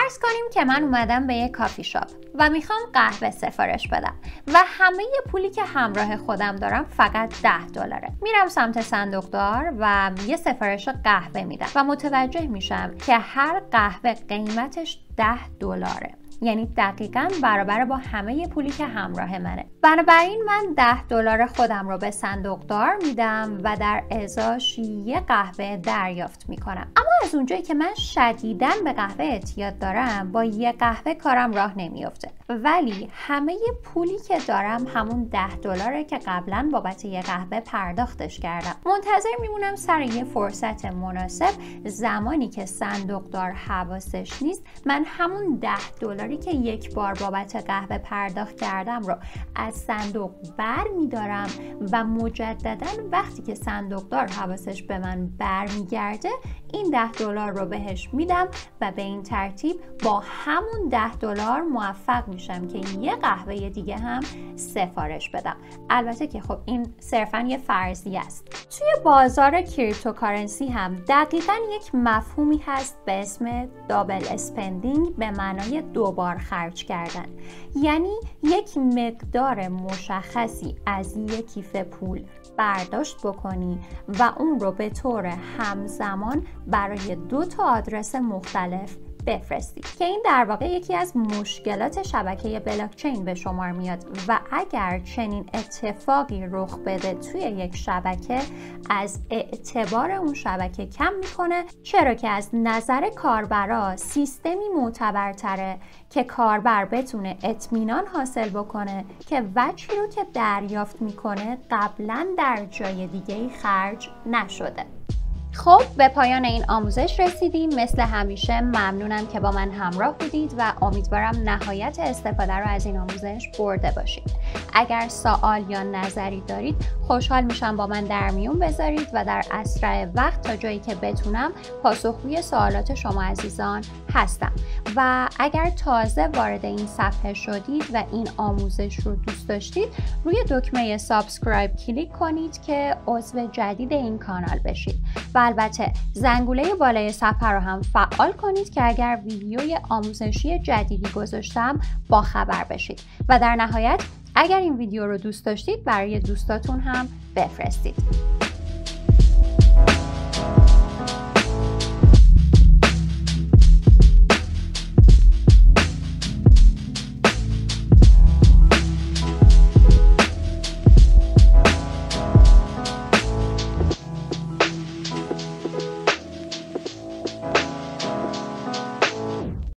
فرض کنیم که من اومدم به یک کافی شاپ و میخوام قهوه سفارش بدم و همه پولی که همراه خودم دارم فقط $10. میرم سمت صندوقدار و یه سفارش قهوه میدم و متوجه میشم که هر قهوه قیمتش $10، یعنی دقیقاً برابر با همه پولی که همراه منه. بنابراین من $10 خودم رو به صندوقدار میدم و در ازاش یه قهوه دریافت میکنم. اما از اونجایی که من شدیداً به قهوه اعتیاد دارم، با یه قهوه کارم راه نمیفته، ولی همه پولی که دارم همون $10 که قبلاً بابت یه قهوه پرداختش کردم. منتظر میمونم سر یه فرصت مناسب، زمانی که صندوقدار حواسش نیست، من همون $10 که یک بار بابت قهوه پرداخت کردم رو از صندوق بر میدارم و مجددا وقتی که صندوقدار حواسش به من برمیگرده این $10 رو بهش میدم و به این ترتیب با همون $10 موفق میشم که یه قهوه دیگه هم سفارش بدم. البته که خب این صرفا یه فرضیه است. توی بازار کریپتوکارنسی هم دقیقاً یک مفهومی هست به اسم دابل اسپندینگ، به معنای دوبار خرج کردن. یعنی یک مقدار مشخصی از یک کیف پول برداشت بکنی و اون رو به طور همزمان برای 2 آدرس مختلف بفرستید که این در واقع یکی از مشکلات شبکه بلاکچین به شمار میاد و اگر چنین اتفاقی رخ بده توی یک شبکه از اعتبار اون شبکه کم میکنه، چرا که از نظر کاربرا سیستمی معتبرتره که کاربر بتونه اطمینان حاصل بکنه که وجهی رو که دریافت میکنه قبلا در جای دیگه‌ای خرج نشده. خب به پایان این آموزش رسیدیم. مثل همیشه ممنونم که با من همراه بودید و امیدوارم نهایت استفاده رو از این آموزش برده باشید. اگر سوال یا نظری دارید خوشحال میشم با من در میون بذارید و در اسرع وقت تا جایی که بتونم پاسخگوی سوالات شما عزیزان هستم. و اگر تازه وارد این صفحه شدید و این آموزش رو دوست داشتید روی دکمه سابسکرایب کلیک کنید که عضو جدید این کانال بشید و البته زنگوله بالای صفحه رو هم فعال کنید که اگر ویدیوی آموزشی جدیدی گذاشتم با خبر بشید. و در نهایت اگر این ویدیو رو دوست داشتید برای دوستاتون هم بفرستید.